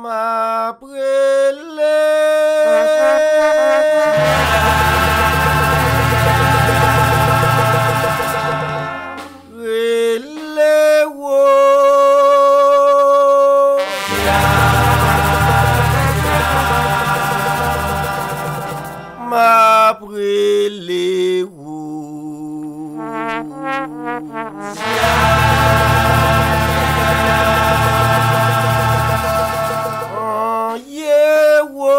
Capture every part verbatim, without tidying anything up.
Ma brûlé. Ma brûlé ou oh yeah wo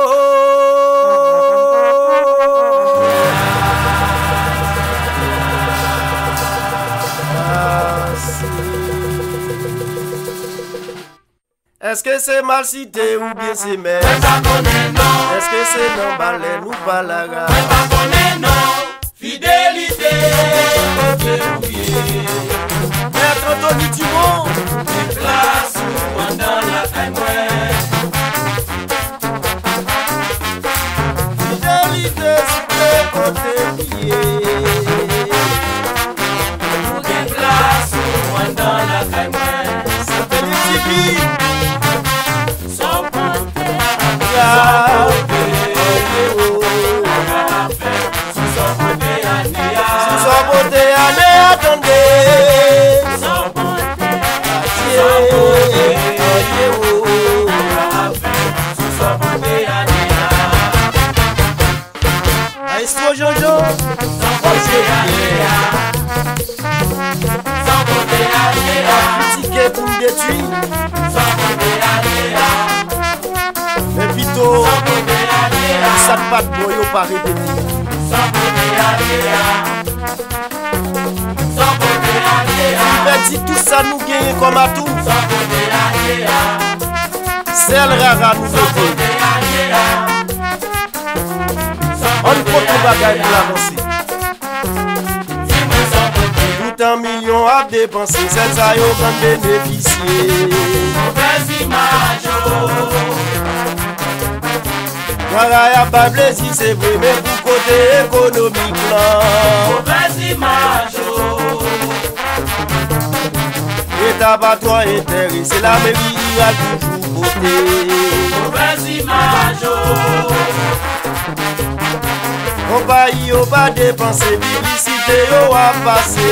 est-ce que c'est mal cité ou bien c'est mais est-ce que c'est non balai ou balaga? Fidélité, Maître Tony Dumont, place pendant la caille. fidélité sur les côtés liés. Place pendant la caille. Ça fait les tipis. Sans compter, sans beauté, année, attendez. sans compter, sans compter, Aïstro Jojo, sans compter, sans compter, ticket pour me détruire. sans compter, Mais plutôt, ça ne pas de boy, on pas répéter. Il dit tout ça nous gagne comme à tout. C'est le rara nous voter. On ne peut pas bagaille pour l'avancer. Tout un million à dépenser, c'est ça yo va bénéficier. Voilà, y'a pas plaisir, c'est vrai, mais pour côté économique là. Et t'as pas toi intéressé, la mairie a toujours voté. On va y on va dépenser, publicité on va passer.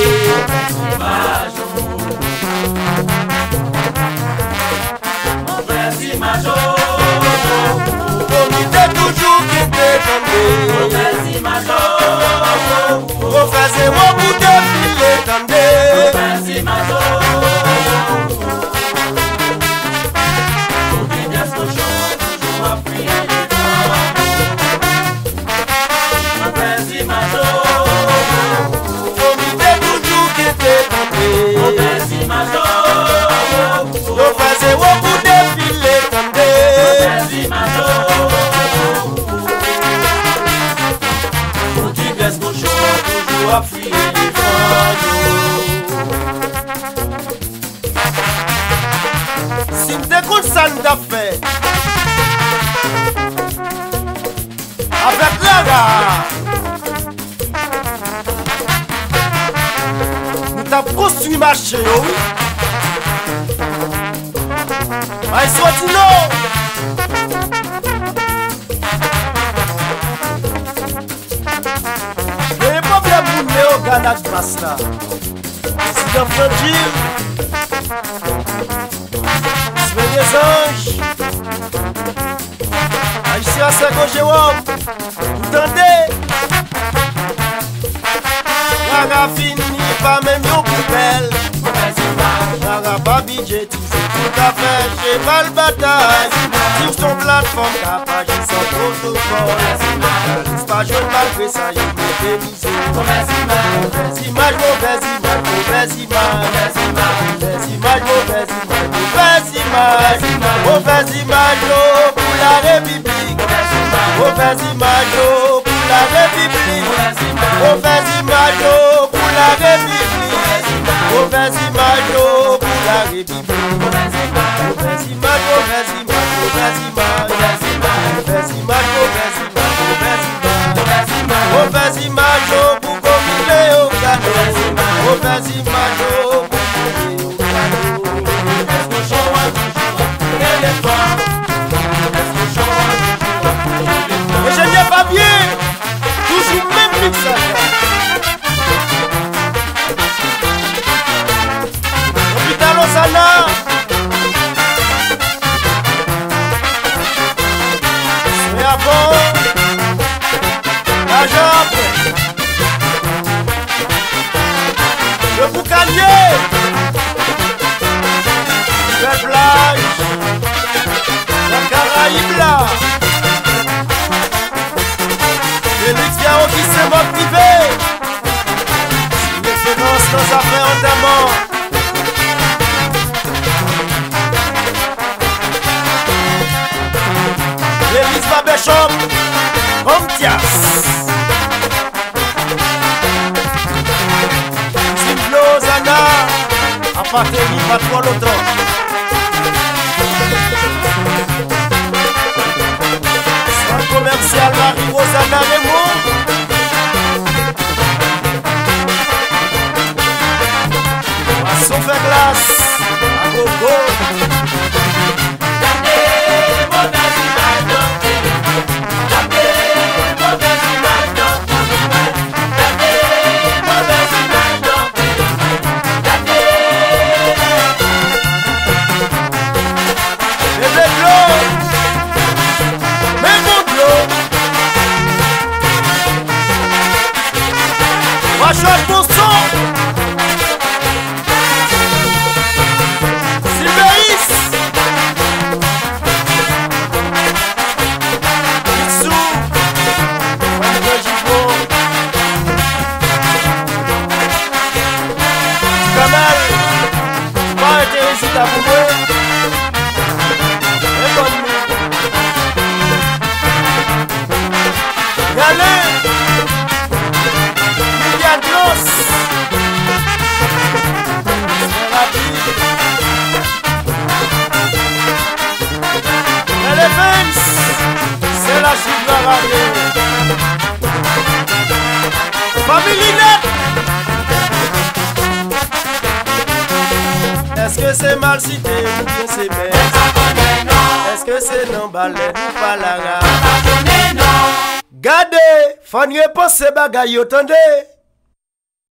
Comité toujours qui défendait. On faisait mon bout de filet, tendez. Comité toujours qui défendait. On faisait mon bout de filet, tendez. Toujours à fuir les fandos. Si m'écoute ça nous a fait avec la gare, nous t'as construit marché, oui. Aïe, soit non. Au Ghana de Masla, président Frangil, Sven des Anges, Aïssia Sego Jérôme, vous entendez? Y'a fini pas même yon poubelle, y'a pas budget, tout à fait, j'ai pas le bataille, sur son plateforme, capage sans protocole, c'est pas jeune malgré ça, y'a des misères. Mauvaise image, mauvaise image, mauvaise image, mauvaise image, mauvaise image, mauvaise image, mauvaise image pour la République, mauvaise image pour la République, mauvaise image pour la République, mauvaise image pour la République, mauvaise image, mauvaise image, mauvaise image, mauvaise image, mauvaise image, mauvaise image pour communiquer au cadeau, mauvaise image pour communiquer au cadeau. Shop, comme Tias. Simplo Zana, appartenir pas trop longtemps. Centre commercial Marie Rosanna Raymond. Poisson fait glace, à gogo. Chante mon son. Sylvéis Pixou Wanda Jipo Kamal pas intéressé à vous voir. Et comme nous Galé c'est la chiffre radio. Famille Net. Est-ce que c'est mal cité ou bien c'est bête? Est-ce que c'est non balai ou pas la gare? Gardez, faut n'y penser bagaille, attendez.